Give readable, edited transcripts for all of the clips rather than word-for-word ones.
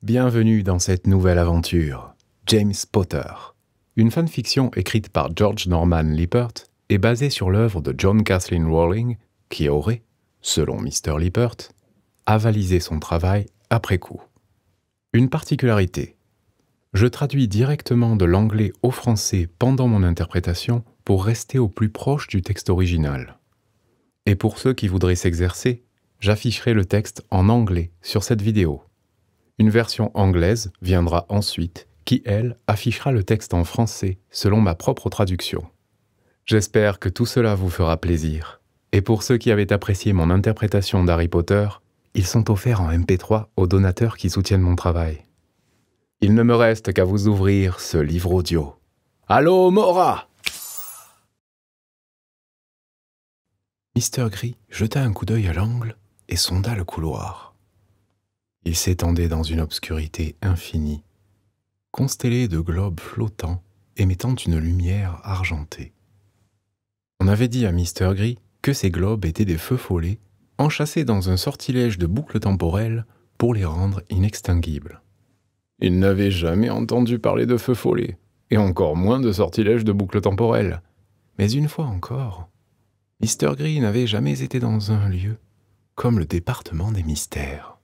Bienvenue dans cette nouvelle aventure, James Potter. Une fanfiction écrite par George Norman Lippert est basée sur l'œuvre de John Kathleen Rowling, qui aurait, selon Mr. Lippert, avalisé son travail après coup. Une particularité. Je traduis directement de l'anglais au français pendant mon interprétation pour rester au plus proche du texte original. Et pour ceux qui voudraient s'exercer, j'afficherai le texte en anglais sur cette vidéo. Une version anglaise viendra ensuite, qui, elle, affichera le texte en français selon ma propre traduction. J'espère que tout cela vous fera plaisir. Et pour ceux qui avaient apprécié mon interprétation d'Harry Potter, ils sont offerts en MP3 aux donateurs qui soutiennent mon travail. Il ne me reste qu'à vous ouvrir ce livre audio. Allô, Mora! Mr. Gris jeta un coup d'œil à l'angle et sonda le couloir. Il s'étendait dans une obscurité infinie, constellé de globes flottants émettant une lumière argentée. On avait dit à Mr. Gris que ces globes étaient des feux follets enchâssés dans un sortilège de boucles temporelles pour les rendre inextinguibles. Il n'avait jamais entendu parler de feux follets, et encore moins de sortilège de boucles temporelles. Mais une fois encore, Mr. Gris n'avait jamais été dans un lieu comme le département des mystères.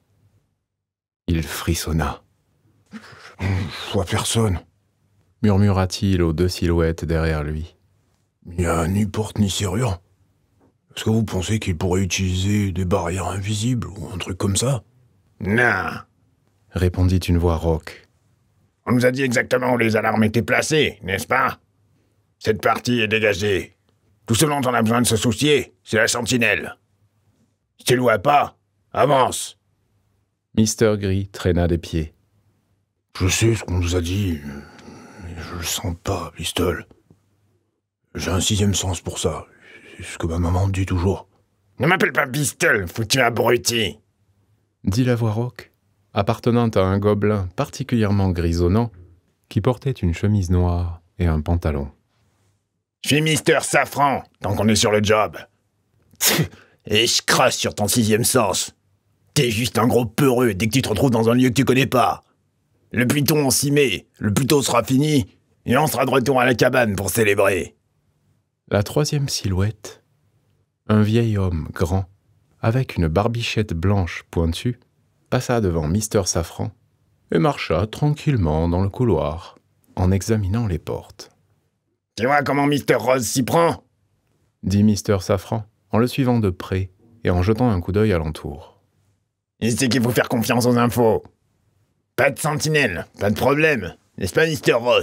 Il frissonna. « Je vois personne », murmura-t-il aux deux silhouettes derrière lui. « Il n'y a ni porte ni serrure. Est-ce que vous pensez qu'il pourrait utiliser des barrières invisibles ou un truc comme ça ?»« Non », répondit une voix rauque. « On nous a dit exactement où les alarmes étaient placées, n'est-ce pas? Cette partie est dégagée. Tout ce dont on a besoin de se soucier, c'est la sentinelle. Si tu le vois pas, avance !» Mr. Gris traîna des pieds. « Je sais ce qu'on nous a dit, mais je le sens pas, Pistol. J'ai un sixième sens pour ça, c'est ce que ma maman me dit toujours. »« Ne m'appelle pas Pistol, foutu abruti !» dit la voix rauque, appartenant à un gobelin particulièrement grisonnant qui portait une chemise noire et un pantalon. « Je suis Mister Safran, tant qu'on est sur le job. Et je crache sur ton sixième sens. T'es juste un gros peureux dès que tu te retrouves dans un lieu que tu connais pas. Le plus tôt on s'y met, le plus tôt sera fini, et on sera de retour à la cabane pour célébrer. » La troisième silhouette, un vieil homme grand, avec une barbichette blanche pointue, passa devant Mister Safran et marcha tranquillement dans le couloir, en examinant les portes. « Tu vois comment Mister Rose s'y prend ?» dit Mister Safran, en le suivant de près et en jetant un coup d'œil alentour. « Il sait qu'il faut faire confiance aux infos. Pas de sentinelle, pas de problème, n'est-ce pas Mister Rose ?»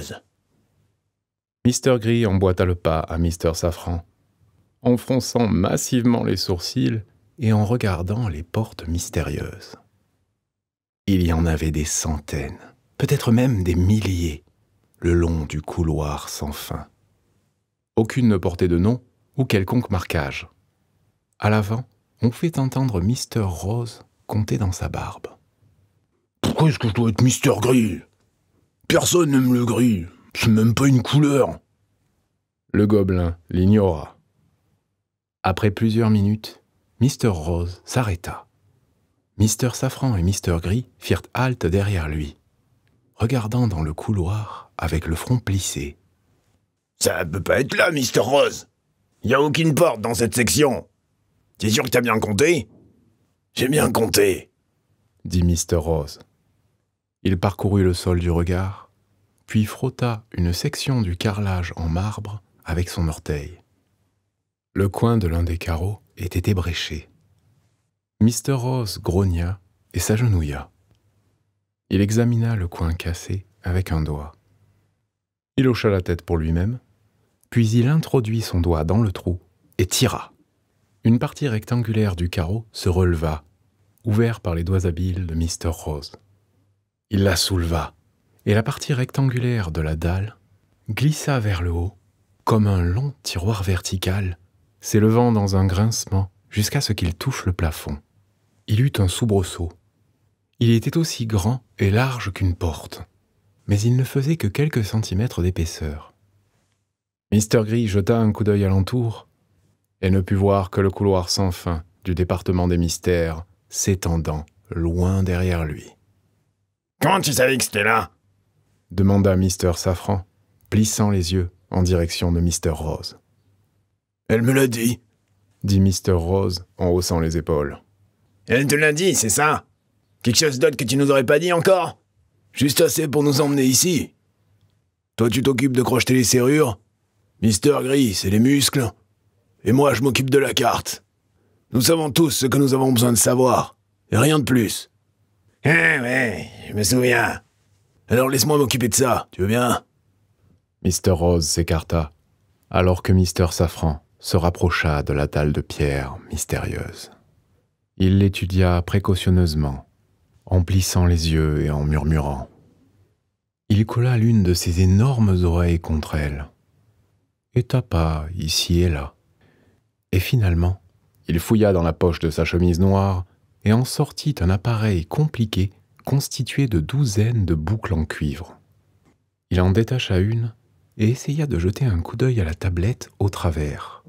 Mr. Gris emboîta le pas à Mister Safran, en fronçant massivement les sourcils et en regardant les portes mystérieuses. Il y en avait des centaines, peut-être même des milliers, le long du couloir sans fin. Aucune ne portait de nom ou quelconque marquage. À l'avant, on fait entendre Mister Rose compter dans sa barbe. « Pourquoi est-ce que je dois être Mister Gris? Personne n'aime le gris, c'est même pas une couleur. » Le gobelin l'ignora. Après plusieurs minutes, Mister Rose s'arrêta. Mister Safran et Mister Gris firent halte derrière lui, regardant dans le couloir avec le front plissé. « Ça peut pas être là, Mister Rose. Y a aucune porte dans cette section. T'es sûr que t'as bien compté ?»« J'ai bien compté, » dit Mister Rose. Il parcourut le sol du regard, puis frotta une section du carrelage en marbre avec son orteil. Le coin de l'un des carreaux était ébréché. Mister Rose grogna et s'agenouilla. Il examina le coin cassé avec un doigt. Il hocha la tête pour lui-même, puis il introduit son doigt dans le trou et tira. Une partie rectangulaire du carreau se releva, ouvert par les doigts habiles de Mister Rose. Il la souleva, et la partie rectangulaire de la dalle glissa vers le haut, comme un long tiroir vertical, s'élevant dans un grincement jusqu'à ce qu'il touche le plafond. Il eut un soubresaut. Il était aussi grand et large qu'une porte, mais il ne faisait que quelques centimètres d'épaisseur. Mister Gris jeta un coup d'œil alentour et ne put voir que le couloir sans fin du département des mystères s'étendant loin derrière lui. Comment tu savais que c'était là? Demanda Mister Safran, plissant les yeux en direction de Mister Rose. Elle me l'a dit. Dit Mister Rose en haussant les épaules. Elle te l'a dit, c'est ça? Quelque chose d'autre que tu nous aurais pas dit encore? Juste assez pour nous emmener ici. Toi, tu t'occupes de crocheter les serrures. Mister Gris, c'est les muscles. Et moi, je m'occupe de la carte. Nous savons tous ce que nous avons besoin de savoir. Et rien de plus. Ah ouais, je me souviens. Alors laisse-moi m'occuper de ça, tu veux bien? Mister Rose s'écarta, alors que Mister Safran se rapprocha de la dalle de pierre mystérieuse. Il l'étudia précautionneusement, en plissant les yeux et en murmurant. Il colla l'une de ses énormes oreilles contre elle, et tapa ici et là. Et finalement, il fouilla dans la poche de sa chemise noire et en sortit un appareil compliqué constitué de douzaines de boucles en cuivre. Il en détacha une et essaya de jeter un coup d'œil à la tablette au travers.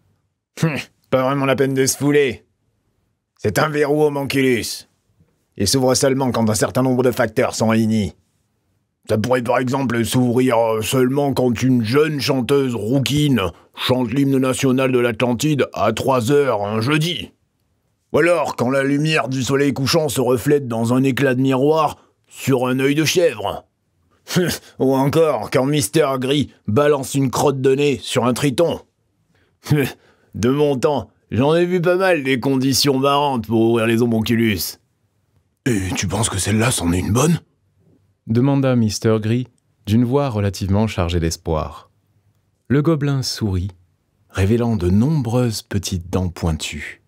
Pas vraiment la peine de se fouler. C'est un verrou homunculus. Il s'ouvre seulement quand un certain nombre de facteurs sont réunis. Ça pourrait par exemple s'ouvrir seulement quand une jeune chanteuse rouquine chante l'hymne national de l'Atlantide à 3 heures un jeudi. Ou alors quand la lumière du soleil couchant se reflète dans un éclat de miroir sur un œil de chèvre. Ou encore quand Mister Gris balance une crotte de nez sur un triton. De mon temps, j'en ai vu pas mal des conditions marrantes pour ouvrir les homunculus. Et tu penses que celle-là c'en est une bonne? Demanda Mister Gris d'une voix relativement chargée d'espoir. Le gobelin sourit, révélant de nombreuses petites dents pointues.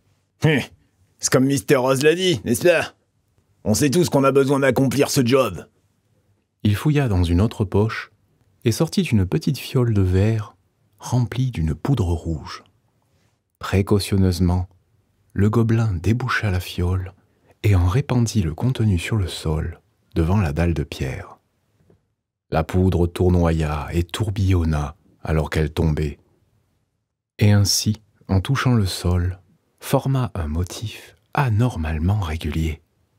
C'est comme Mister Rose l'a dit, n'est-ce pas? On sait tous qu'on a besoin d'accomplir ce job. Il fouilla dans une autre poche et sortit une petite fiole de verre remplie d'une poudre rouge. Précautionneusement, le gobelin déboucha la fiole et en répandit le contenu sur le sol devant la dalle de pierre. La poudre tournoya et tourbillonna alors qu'elle tombait. Et ainsi, en touchant le sol, forma un motif anormalement régulier.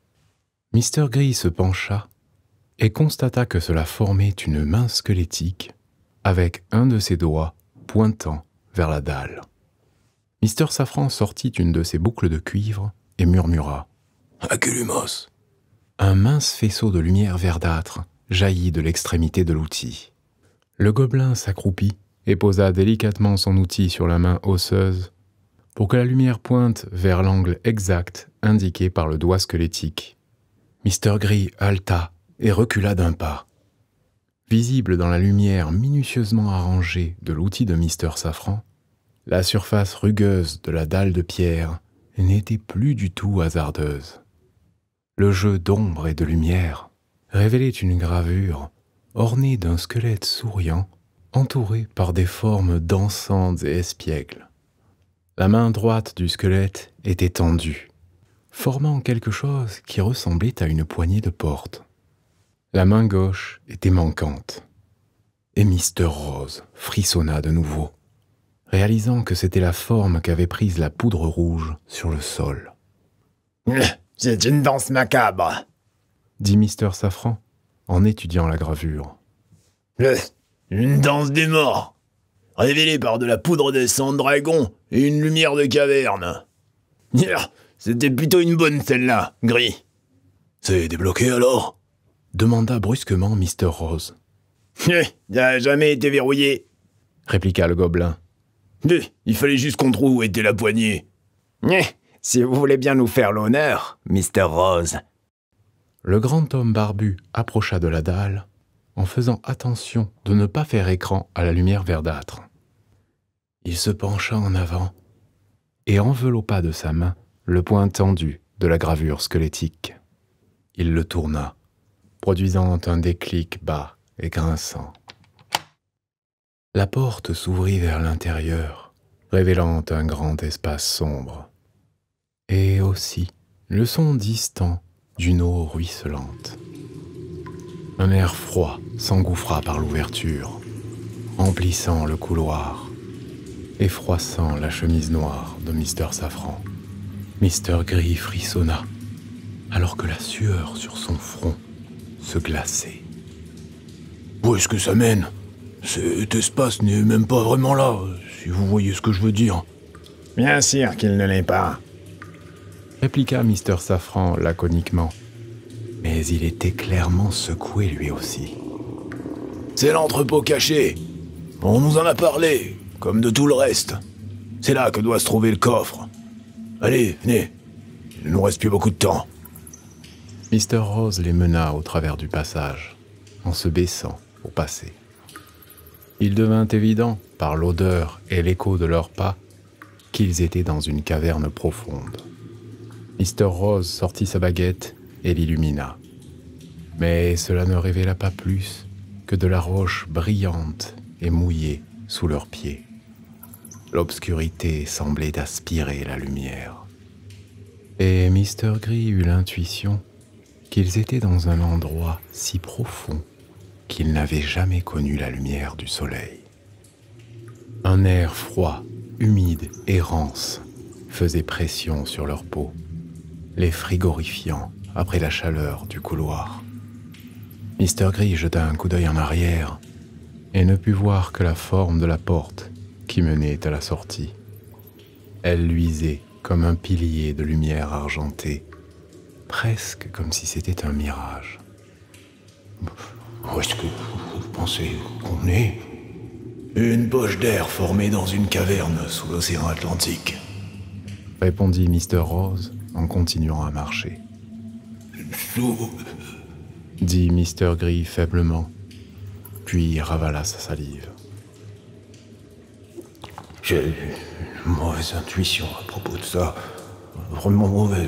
Mister Gris se pencha et constata que cela formait une main squelettique avec un de ses doigts pointant vers la dalle. Mister Safran sortit une de ses boucles de cuivre et murmura « Aculumos !» Un mince faisceau de lumière verdâtre jaillit de l'extrémité de l'outil. Le gobelin s'accroupit et posa délicatement son outil sur la main osseuse pour que la lumière pointe vers l'angle exact indiqué par le doigt squelettique. Mister Gris haleta et recula d'un pas. Visible dans la lumière minutieusement arrangée de l'outil de Mister Safran, la surface rugueuse de la dalle de pierre n'était plus du tout hasardeuse. Le jeu d'ombre et de lumière révélait une gravure ornée d'un squelette souriant entouré par des formes dansantes et espiègles. La main droite du squelette était tendue, formant quelque chose qui ressemblait à une poignée de porte. La main gauche était manquante. Et Mister Rose frissonna de nouveau, réalisant que c'était la forme qu'avait prise la poudre rouge sur le sol. « C'est une danse macabre !» dit Mister Safran en étudiant la gravure. « Une danse des morts, révélée par de la poudre de sang de dragon et une lumière de caverne. C'était plutôt une bonne celle-là, Gris. »« C'est débloqué alors ?» demanda brusquement Mister Rose. « Ça n'a jamais été verrouillé, » répliqua le gobelin. « Il fallait juste qu'on trouve où était la poignée. »« Si vous voulez bien nous faire l'honneur, Mister Rose. » Le grand homme barbu approcha de la dalle en faisant attention de ne pas faire écran à la lumière verdâtre. Il se pencha en avant et enveloppa de sa main le point tendu de la gravure squelettique. Il le tourna, produisant un déclic bas et grinçant. La porte s'ouvrit vers l'intérieur, révélant un grand espace sombre. Et aussi le son distant d'une eau ruisselante. Un air froid s'engouffra par l'ouverture, remplissant le couloir et froissant la chemise noire de Mister Safran. Mister Gris frissonna, alors que la sueur sur son front se glacer. Où est-ce que ça mène? Cet espace n'est même pas vraiment là, si vous voyez ce que je veux dire. Bien sûr qu'il ne l'est pas. Répliqua Mister Safran laconiquement. Mais il était clairement secoué lui aussi. C'est l'entrepôt caché. On nous en a parlé, comme de tout le reste. C'est là que doit se trouver le coffre. Allez, venez. Il ne nous reste plus beaucoup de temps. Mister Rose les mena au travers du passage, en se baissant pour passer. Il devint évident, par l'odeur et l'écho de leurs pas, qu'ils étaient dans une caverne profonde. Mister Rose sortit sa baguette et l'illumina. Mais cela ne révéla pas plus que de la roche brillante et mouillée sous leurs pieds. L'obscurité semblait aspirer la lumière. Et Mister Gris eut l'intuition qu'ils étaient dans un endroit si profond qu'ils n'avaient jamais connu la lumière du soleil. Un air froid, humide et rance faisait pression sur leur peau, les frigorifiant après la chaleur du couloir. Mister Gris jeta un coup d'œil en arrière et ne put voir que la forme de la porte qui menait à la sortie. Elle luisait comme un pilier de lumière argentée, presque comme si c'était un mirage. Où est-ce que vous pensez qu'on est? Une poche d'air formée dans une caverne sous l'océan Atlantique. Répondit Mister Rose en continuant à marcher. Dit Mister Gris faiblement, puis ravala sa salive. J'ai une mauvaise intuition à propos de ça. Vraiment mauvaise.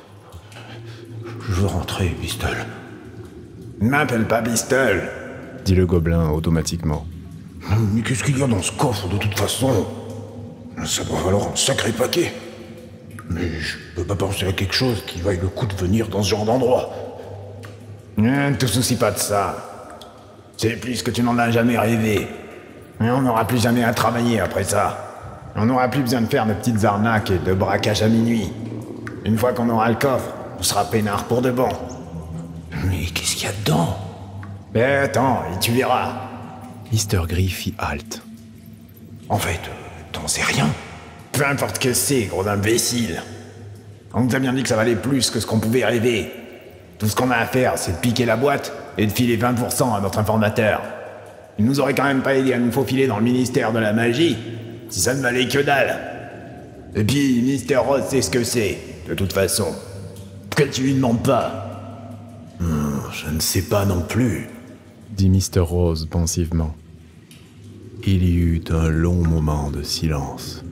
Je veux rentrer, Pistol. Ne m'appelle pas Pistol, dit le gobelin automatiquement. Mais qu'est-ce qu'il y a dans ce coffre de toute façon? Ça doit valoir un sacré paquet. Mais je peux pas penser à quelque chose qui vaille le coup de venir dans ce genre d'endroit. Ne te soucie pas de ça. C'est plus que tu n'en as jamais rêvé. Et on n'aura plus jamais à travailler après ça. On n'aura plus besoin de faire de petites arnaques et de braquages à minuit. Une fois qu'on aura le coffre, on sera peinard pour de bon. Mais qu'est-ce qu'il y a dedans? Mais attends, et tu verras. Mister Gris fit halte. En fait, t'en sais rien. Peu importe que c'est, gros imbécile. On nous a bien dit que ça valait plus que ce qu'on pouvait rêver. Tout ce qu'on a à faire, c'est de piquer la boîte et de filer 20% à notre informateur. Il nous aurait quand même pas aidé à nous faufiler dans le ministère de la magie, si ça ne valait que dalle. Et puis, Mister Rose sait ce que c'est, de toute façon. Pourquoi tu lui demandes pas? Je ne sais pas non plus, dit Mister Rose pensivement. Il y eut un long moment de silence.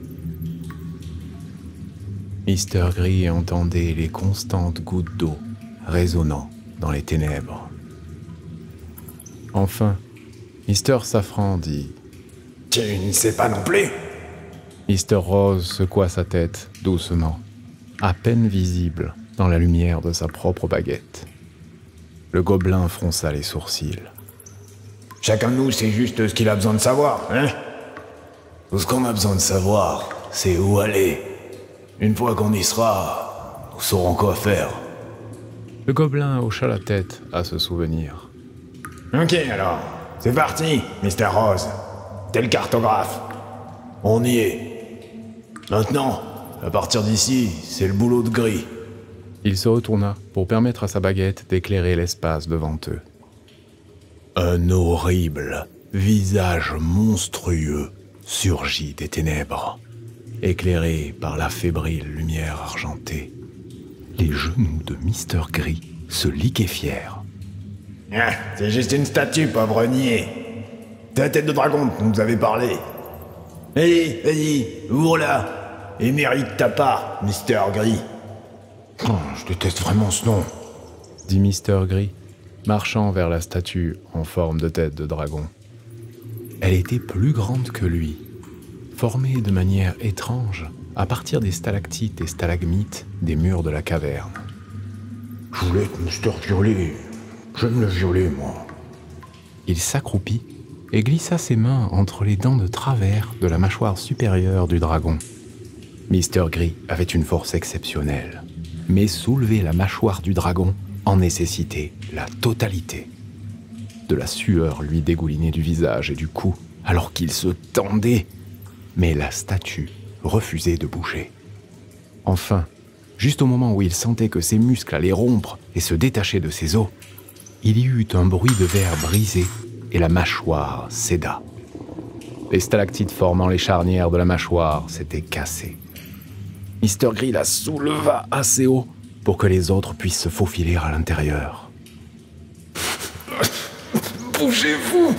Mister Gris entendait les constantes gouttes d'eau résonnant dans les ténèbres. Enfin, Mister Safran dit « Tu ne sais pas non plus ?» Mister Rose secoua sa tête doucement, à peine visible dans la lumière de sa propre baguette. Le gobelin fronça les sourcils. Chacun de nous sait juste ce qu'il a besoin de savoir, hein? Tout ce qu'on a besoin de savoir, c'est où aller. Une fois qu'on y sera, nous saurons quoi faire. Le gobelin hocha la tête à ce souvenir. Ok alors, c'est parti, Mister Rose. T'es le cartographe. On y est. Maintenant, à partir d'ici, c'est le boulot de Gris. Il se retourna pour permettre à sa baguette d'éclairer l'espace devant eux. Un horrible visage monstrueux surgit des ténèbres, éclairé par la fébrile lumière argentée. Les genoux de Mister Gris se liquéfièrent. Ah, c'est juste une statue, pauvre niais. C'est la tête de dragon dont vous avez parlé. Vas-y, ouvre là, et mérite ta part, Mister Gris. Oh, je déteste vraiment ce nom, dit Mister Gris, marchant vers la statue en forme de tête de dragon. Elle était plus grande que lui, formée de manière étrange à partir des stalactites et stalagmites des murs de la caverne. Je voulais être Mister Violet. J'aime le violet, moi. Il s'accroupit et glissa ses mains entre les dents de travers de la mâchoire supérieure du dragon. Mister Gris avait une force exceptionnelle, mais soulever la mâchoire du dragon en nécessitait la totalité. De la sueur lui dégoulinait du visage et du cou, alors qu'il se tendait, mais la statue refusait de bouger. Enfin, juste au moment où il sentait que ses muscles allaient rompre et se détacher de ses os, il y eut un bruit de verre brisé et la mâchoire céda. Les stalactites formant les charnières de la mâchoire s'étaient cassées. Mr. Gree la souleva assez haut pour que les autres puissent se faufiler à l'intérieur. Bougez-vous!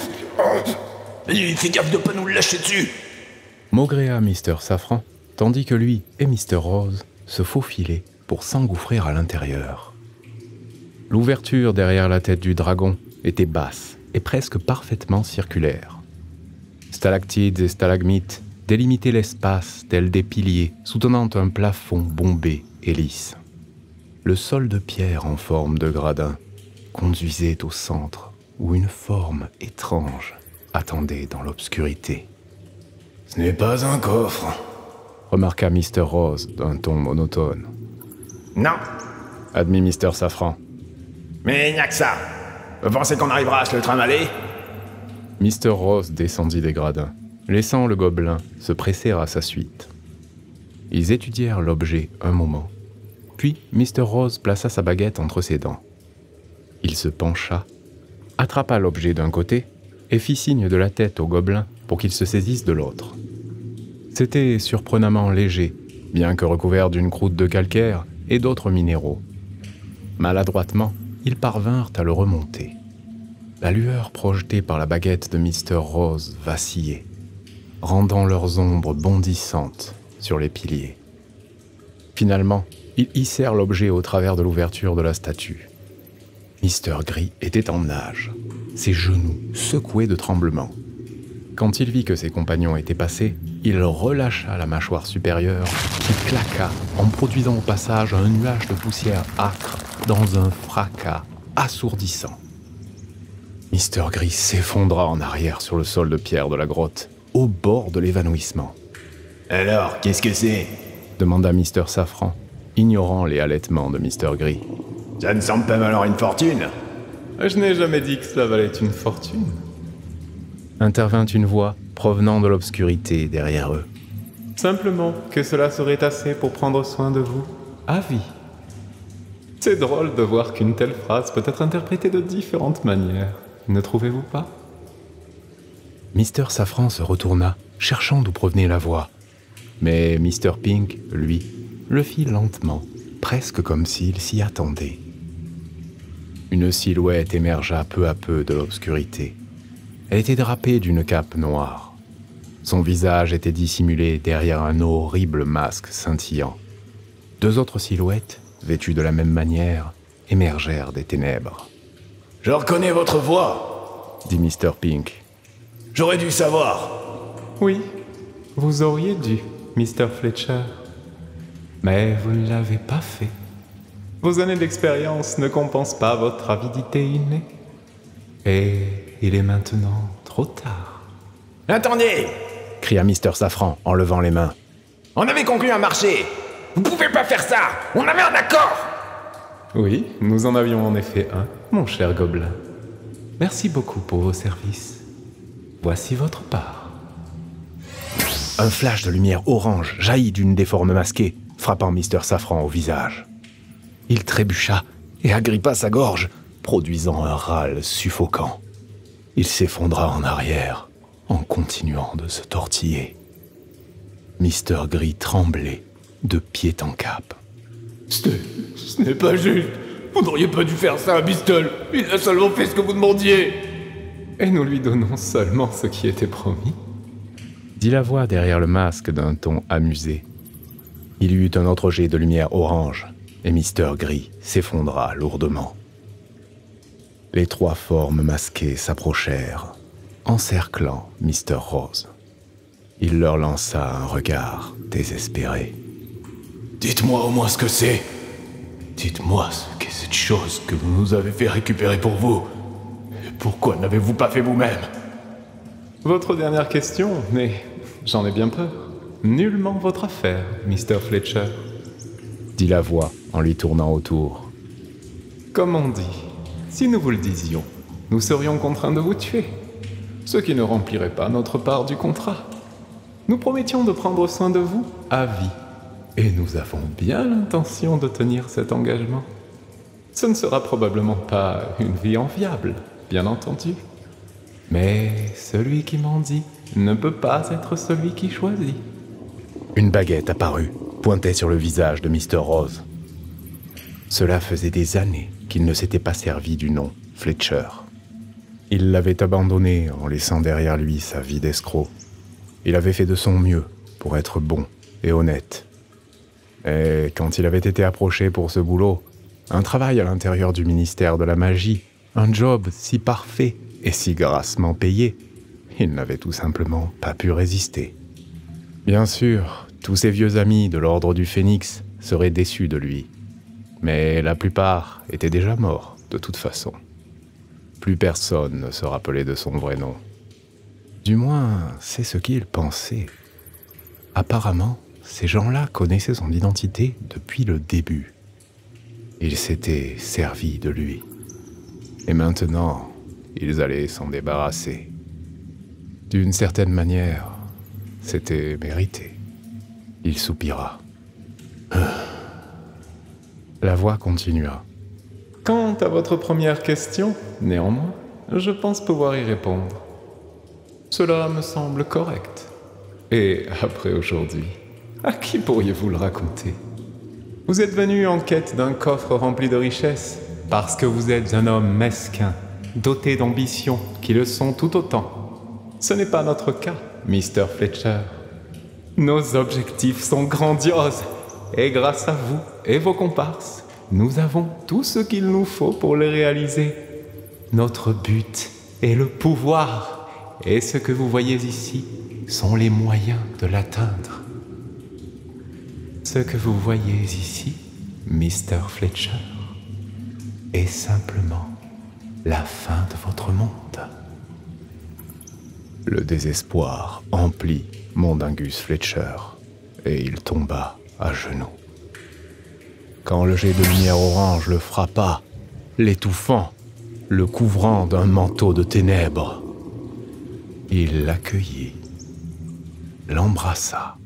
Fais gaffe de pas nous le lâcher dessus! Maugréa Mr. Safran, tandis que lui et Mr. Rose se faufilaient pour s'engouffrer à l'intérieur. L'ouverture derrière la tête du dragon était basse et presque parfaitement circulaire. Stalactites et stalagmites délimitaient l'espace tels des piliers soutenant un plafond bombé et lisse. Le sol de pierre en forme de gradin conduisait au centre où une forme étrange attendait dans l'obscurité. « Ce n'est pas un coffre », remarqua Mr. Rose d'un ton monotone. « Non », admit Mr. Safran. « Mais il n'y a que ça. Vous pensez qu'on arrivera à se le trimballer ?» Mr. Rose descendit des gradins, laissant le gobelin se presser à sa suite. Ils étudièrent l'objet un moment, puis Mr. Rose plaça sa baguette entre ses dents. Il se pencha, attrapa l'objet d'un côté et fit signe de la tête au gobelin pour qu'il se saisisse de l'autre. C'était surprenamment léger, bien que recouvert d'une croûte de calcaire et d'autres minéraux. Maladroitement, ils parvinrent à le remonter. La lueur projetée par la baguette de Mr. Rose vacillait, rendant leurs ombres bondissantes sur les piliers. Finalement, ils hissèrent l'objet au travers de l'ouverture de la statue. Mr. Gree était en nage, ses genoux secoués de tremblements. Quand il vit que ses compagnons étaient passés, il relâcha la mâchoire supérieure qui claqua en produisant au passage un nuage de poussière âcre dans un fracas assourdissant. Mr. Gree s'effondra en arrière sur le sol de pierre de la grotte, au bord de l'évanouissement. « Alors, qu'est-ce que c'est ?» demanda Mr. Safran, ignorant les halètements de Mr. Gree. « Ça ne semble pas valoir une fortune !»« Je n'ai jamais dit que cela valait une fortune. » Intervint une voix provenant de l'obscurité derrière eux. « Simplement que cela serait assez pour prendre soin de vous, à vie. » C'est drôle de voir qu'une telle phrase peut être interprétée de différentes manières, ne trouvez-vous pas? Mr. Safran se retourna, cherchant d'où provenait la voix. Mais Mr. Pink, lui, le fit lentement, presque comme s'il s'y attendait. Une silhouette émergea peu à peu de l'obscurité. Elle était drapée d'une cape noire. Son visage était dissimulé derrière un horrible masque scintillant. Deux autres silhouettes, vêtues de la même manière, émergèrent des ténèbres. « Je reconnais votre voix !» dit Mr. Pink. « J'aurais dû savoir !» Oui, vous auriez dû, Mr. Fletcher. Mais vous ne l'avez pas fait. Vos années d'expérience ne compensent pas votre avidité innée. Et il est maintenant trop tard. « Attendez !» cria Mr. Safran en levant les mains. « On avait conclu un marché. Vous pouvez pas faire ça. On avait un accord !» Oui, nous en avions en effet un, mon cher gobelin. Merci beaucoup pour vos services. Voici votre part. Un flash de lumière orange jaillit d'une des formes masquées, frappant Mr. Safran au visage. Il trébucha et agrippa sa gorge, produisant un râle suffocant. Il s'effondra en arrière, en continuant de se tortiller. Mr. Gree tremblait de pied en cap. Ce n'est pas juste. Vous n'auriez pas dû faire ça à Bristol. Il a seulement fait ce que vous demandiez. Et nous lui donnons seulement ce qui était promis, dit la voix derrière le masque d'un ton amusé. Il y eut un autre jet de lumière orange, et Mr. Gree s'effondra lourdement. Les trois formes masquées s'approchèrent, encerclant Mr. Rose. Il leur lança un regard désespéré. « Dites-moi au moins ce que c'est. Dites-moi ce qu'est cette chose que vous nous avez fait récupérer pour vous. Et pourquoi n'avez-vous pas fait vous-même ?» Votre dernière question, mais j'en ai bien peur. Nullement votre affaire, Mr. Fletcher, dit la voix en lui tournant autour. Comme on dit, si nous vous le disions, nous serions contraints de vous tuer, ce qui ne remplirait pas notre part du contrat. Nous promettions de prendre soin de vous à vie, et nous avons bien l'intention de tenir cet engagement. Ce ne sera probablement pas une vie enviable, bien entendu. Mais celui qui mendie ne peut pas être celui qui choisit. Une baguette apparut, pointait sur le visage de Mr. Rose. Cela faisait des années qu'il ne s'était pas servi du nom Fletcher. Il l'avait abandonné en laissant derrière lui sa vie d'escroc. Il avait fait de son mieux pour être bon et honnête. Et quand il avait été approché pour ce boulot, un travail à l'intérieur du ministère de la magie, un job si parfait et si grassement payé, il n'avait tout simplement pas pu résister. Bien sûr, tous ses vieux amis de l'Ordre du Phénix seraient déçus de lui. Mais la plupart étaient déjà morts, de toute façon. Plus personne ne se rappelait de son vrai nom. Du moins, c'est ce qu'il pensait. Apparemment, ces gens-là connaissaient son identité depuis le début. Ils s'étaient servis de lui. Et maintenant, ils allaient s'en débarrasser. D'une certaine manière, c'était mérité. Il soupira. La voix continua. Quant à votre première question, néanmoins, je pense pouvoir y répondre. Cela me semble correct. Et après aujourd'hui, à qui pourriez-vous le raconter? Vous êtes venu en quête d'un coffre rempli de richesses, parce que vous êtes un homme mesquin, doté d'ambitions qui le sont tout autant. Ce n'est pas notre cas, Mr. Fletcher. Nos objectifs sont grandioses, et grâce à vous et vos comparses, nous avons tout ce qu'il nous faut pour les réaliser. Notre but est le pouvoir, et ce que vous voyez ici sont les moyens de l'atteindre. Ce que vous voyez ici, Mr. Fletcher, est simplement la fin de votre monde. Le désespoir emplit Mondingus Fletcher, et il tomba à genoux. Quand le jet de lumière orange le frappa, l'étouffant, le couvrant d'un manteau de ténèbres, il l'accueillit, l'embrassa